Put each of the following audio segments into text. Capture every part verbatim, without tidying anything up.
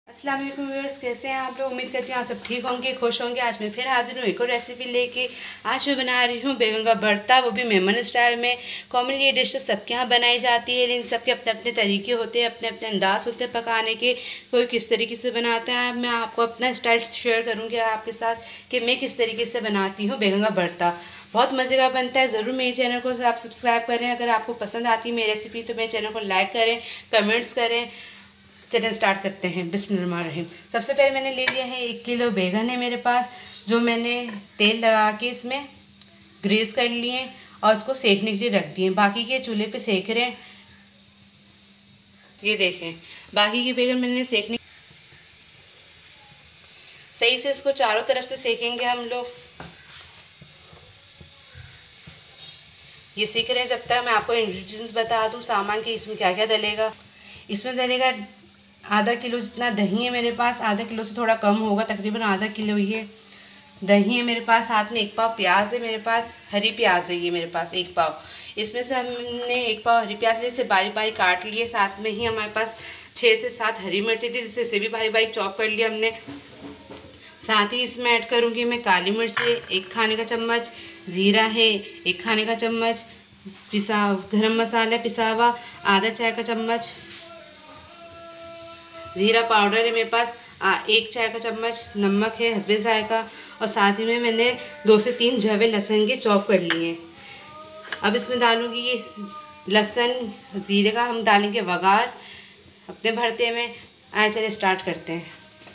अस्सलाम वालेकुम व्यूअर्स, कैसे हैं आप लोग। उम्मीद करती हूँ आप सब ठीक होंगे, खुश होंगे। आज मैं फिर हाजिर हूँ एक और रेसिपी लेके। आज मैं बना रही हूँ बैगन का भरता, वो भी मेहमान स्टाइल में। कॉमनली ये डिश तो सबके यहाँ बनाई जाती है, लेकिन सबके अपने अपने तरीके होते हैं, अपने अपने अंदाज होते हैं पकाने के। कोई किस तरीके से बनाता है, मैं आपको अपना स्टाइल शेयर करूँगी आपके साथ कि मैं किस तरीके से बनाती हूँ बैगन का भरता। बहुत मज़े का बनता है। ज़रूर मेरे चैनल को आप सब्सक्राइब करें। अगर आपको पसंद आती है मेरी रेसिपी तो मेरे चैनल को लाइक करें, कमेंट्स करें। चलिए स्टार्ट करते हैं। बिस्मिल्लाहिर्रहमानिर्रहीम। सबसे पहले मैंने ले लिया है एक किलो बैगन है मेरे पास, जो मैंने तेल लगा के इसमें ग्रेस कर लिए और इसको सेकने के लिए रख दिए। बाकी के चूल्हे पे सेक रहे हैं। ये देखें, बाकी के बैगन मैंने सेकने सही से इसको चारों तरफ से सेकेंगे हम लोग। ये सीख रहे हैं जब तक मैं आपको इंग्रेडिएंट्स बता दूँ सामान के इसमें क्या क्या डलेगा। इसमें डलेगा आधा किलो जितना दही है मेरे पास, आधा किलो से थोड़ा कम होगा, तकरीबन आधा किलो ही है दही है मेरे पास। साथ में एक पाव प्याज है मेरे पास, हरी प्याज है ये मेरे पास एक पाव। इसमें से हमने एक पाव हरी प्याज लिए, इसे बारीक बारीक काट लिए। साथ में ही हमारे पास छः से सात हरी मिर्ची थी, जिससे इसे भी बारीक बारीक चॉप कर लिया हमने। साथ ही इसमें ऐड करूँगी मैं काली मिर्च है एक खाने का चम्मच, ज़ीरा है एक खाने का चम्मच, पिसा गरम मसाला पिसा हुआ आधा चाय का चम्मच, ज़ीरा पाउडर है मेरे पास आ, एक चाय का चम्मच, नमक है हस्बे जायका, और साथ ही में मैंने दो से तीन जवे लहसुन के चॉप कर लिए हैं। अब इसमें डालूंगी ये लहसुन ज़ीरे का, हम डालेंगे वगार अपने भरते में। आए चले स्टार्ट करते हैं।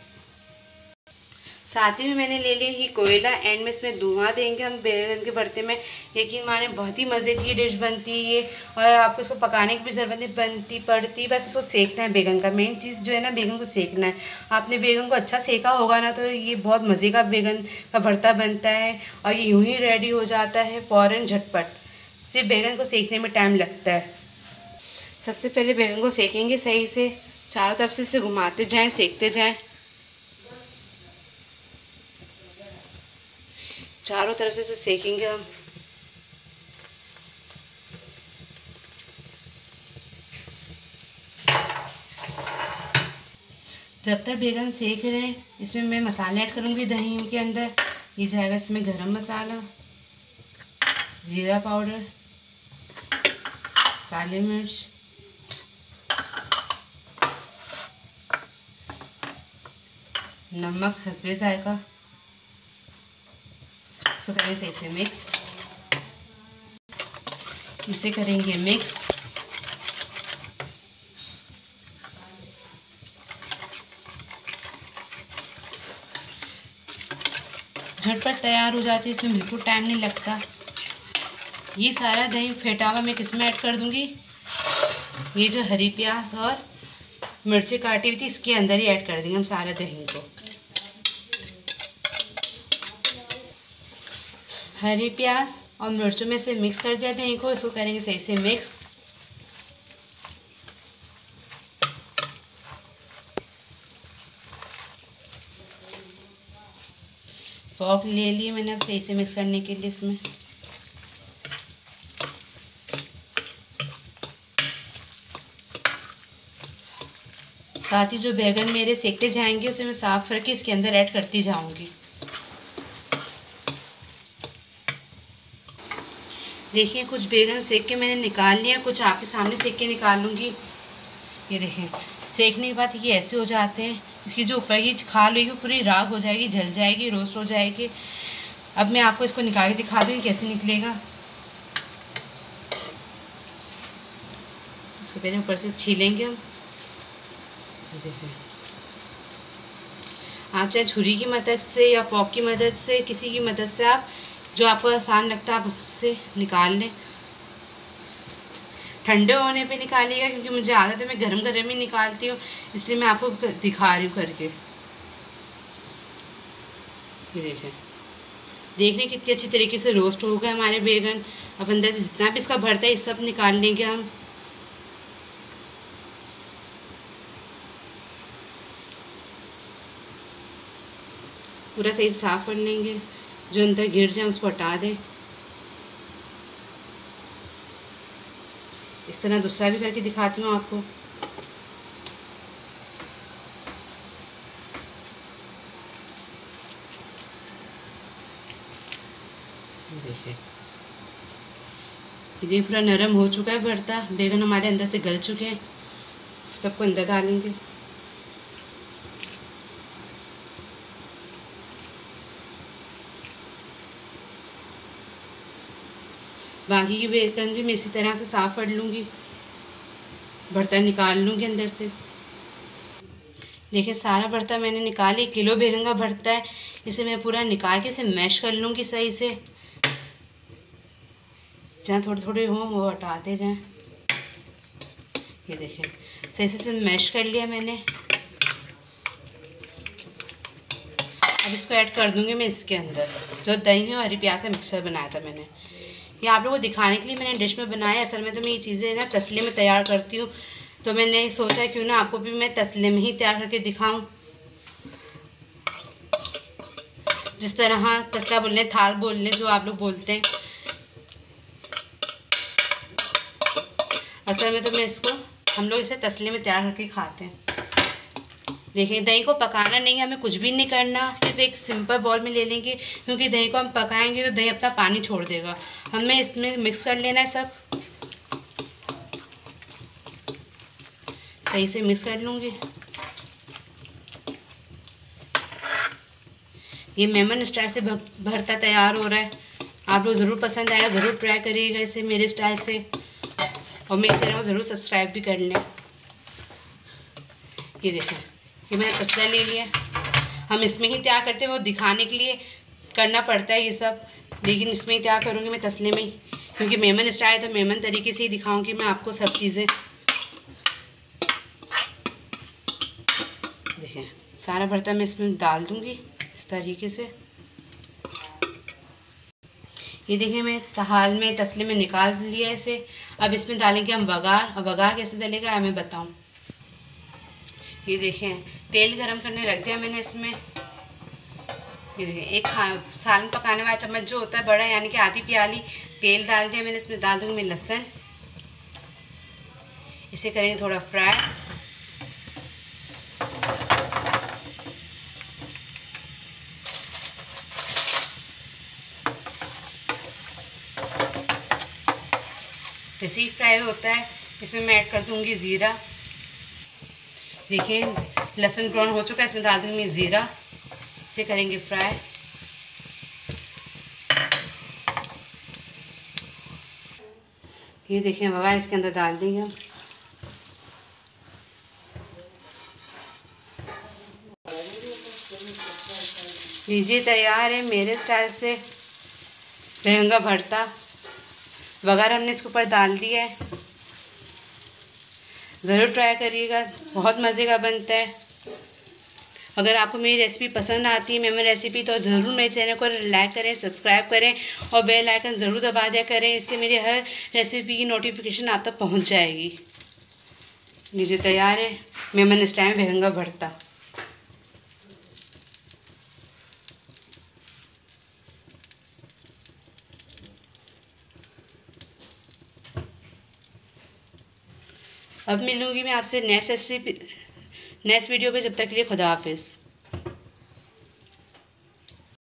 साथ ही में मैंने ले लिया ही कोयला, एंड में इसमें धुआं देंगे हम बैगन के भरते में। यकीन माने बहुत ही मज़े की डिश बनती है ये, और आपको इसको पकाने की भी ज़रूरत नहीं बनती पड़ती, बस इसको सेकना है। बैगन का मेन चीज़ जो है ना, बैगन को सेकना है। आपने बैगन को अच्छा सेका होगा ना तो ये बहुत मज़े का बैगन का भरता बनता है, और ये यूँ ही रेडी हो जाता है फ़ौरन झटपट। सिर्फ बैगन को सेकने में टाइम लगता है। सबसे पहले बैगन को सेकेंगे सही से, चारों तरफ से इसे घुमाते जाएँ, सेकते जाएँ, चारों तरफ से इसे सेकेंगे हम। जब तक बैगन सेक रहे हैं, इसमें मैं मसाले ऐड करूँगी दही के अंदर। ये जाएगा इसमें गरम मसाला, ज़ीरा पाउडर, काली मिर्च, नमक हस्बे जायका। इसको करेंगे सही से मिक्स, इसे करेंगे मिक्स। झटपट तैयार हो जाती है, इसमें बिल्कुल टाइम नहीं लगता। ये सारा दही फेंटा हुआ मैं किस में ऐड कर दूंगी, ये जो हरी प्याज और मिर्ची काटी हुई थी इसके अंदर ही ऐड कर देंगे हम सारा दही को। हरी प्याज और मिर्चों में से मिक्स कर दिया दही को, इसको करेंगे सही से मिक्स। फॉर्क ले लिए मैंने अब सही से मिक्स करने के लिए इसमें। साथ ही जो बैगन मेरे सेकते जाएंगे उसे मैं साफ करके इसके अंदर ऐड करती जाऊंगी। देखिए कुछ बैगन सेक के मैंने निकाल लिया, कुछ आपके सामने सेक के निकाल लूँगी। ये देखें, सेकने के बाद ये ऐसे हो जाते हैं। इसकी जो ऊपर की खाल होगी पूरी राख हो जाएगी, जल जाएगी, रोस्ट हो जाएगी। अब मैं आपको इसको निकाल के दिखा दूँगी कैसे निकलेगा। इसको पहले ऊपर से छीलेंगे हम। देखें, आप चाहे छुरी की मदद से या फॉक की मदद से, किसी की मदद से आप जो आपको आसान लगता है आप उससे निकाल लें। ठंडे होने पे निकालिएगा, क्योंकि मुझे आदत है मैं गरम गरम ही निकालती हूँ, इसलिए मैं आपको दिखा रही हूँ करके। ये देखें, देखने कितनी अच्छी तरीके से रोस्ट हो गए हमारे बैगन। अब अंदर से जितना भी इसका भरता है ये सब निकाल लेंगे हम। पूरा सही से साफ कर लेंगे, जो अंदर गिर जाए उसको हटा दें। इस तरह दूसरा भी करके दिखाती हूँ आपको। देखिए ये पूरा नरम हो चुका है भरता, बैगन हमारे अंदर से गल चुके हैं। सबको अंदर डालेंगे। बाकी की बैगन भी मैं इसी तरह से साफ़ कर लूँगी, भरता निकाल लूँगी अंदर से। देखिए सारा भरता मैंने निकाल, एक किलो बैगन का भरता है, इसे मैं पूरा निकाल के इसे मैश कर लूँगी सही से। जहाँ थोड़े थोड़े हों वो हटाते जाएं। ये देखें सही से इसे मैश कर लिया मैंने। अब इसको ऐड कर दूँगी मैं इसके अंदर, जो दही और हरी प्याज का मिक्सचर बनाया था मैंने। ये आप लोगों को दिखाने के लिए मैंने डिश में बनाया। असल में तो मैं ये चीज़ें ना तसले में तैयार करती हूँ, तो मैंने सोचा क्यों ना आपको भी मैं तसले में ही तैयार करके दिखाऊं। जिस तरह तसला बोलने, थाल बोलने, जो आप लोग बोलते हैं। असल में तो मैं इसको, हम लोग इसे तसले में तैयार करके खाते हैं। देखिए दही को पकाना नहीं है, हमें कुछ भी नहीं करना, सिर्फ एक सिंपल बॉल में ले लेंगे, क्योंकि दही को हम पकाएंगे तो दही अपना पानी छोड़ देगा। हमें इसमें मिक्स कर लेना है, सब सही से मिक्स कर लूँगी। ये मेमन स्टाइल से भरता तैयार हो रहा है। आप लोग ज़रूर पसंद आएगा, ज़रूर ट्राई करिएगा इसे मेरे स्टाइल से, और मेरे चैनल को ज़रूर सब्सक्राइब भी कर लें। ये देखें ये मैंने तसला ले लिया। हम इसमें ही तैयार करते हैं, वो दिखाने के लिए करना पड़ता है ये सब, लेकिन इसमें ही तैयार करूँगी मैं, तसले में ही, क्योंकि मेमन स्टाइल है तो मेमन तरीके से ही दिखाऊँगी मैं आपको सब चीज़ें। देखें सारा भरता मैं इसमें डाल दूँगी इस तरीके से। ये देखिए मैं थाल में, तसले में निकाल लिया इसे। अब इसमें डालेंगे हम बघार, और बघार कैसे डलेगा मैं बताऊँ। ये देखें तेल गरम करने रख दिया मैंने इसमें। ये देखिए एक सालन पकाने वाला चम्मच जो होता है बड़ा, यानी कि आधी प्याली तेल डाल दिया मैंने। इसमें डाल दूँगी मैं लहसुन, इसे करेंगे थोड़ा फ्राई। जैसे ही फ्राई होता है इसमें मैं ऐड कर दूँगी ज़ीरा। देखिए लहसुन ब्राउन हो चुका है, इसमें डाल दूँगी ज़ीरा, इसे करेंगे फ्राई। ये देखिए बघार इसके अंदर डाल देंगे हम। लीजिए तैयार है मेरे स्टाइल से बैंगन का भरता। बघार हमने इसके ऊपर डाल दिया है, ज़रूर ट्राई करिएगा, बहुत मज़े का बनता है। अगर आपको मेरी रेसिपी पसंद आती है, मेमन रेसिपी, तो ज़रूर मेरे चैनल को लाइक करें, सब्सक्राइब करें और बेल आइकन ज़रूर दबा दिया करें। इससे मेरी हर रेसिपी की नोटिफिकेशन आप तक पहुंच जाएगी। लीजिए तैयार है मेमन स्टाइल बैंगन का भरता। अब मिलूँगी मैं आपसे नेक्स्ट रेसिपी, नेक्स्ट वीडियो पे। जब तक के लिए खुदा हाफिज़।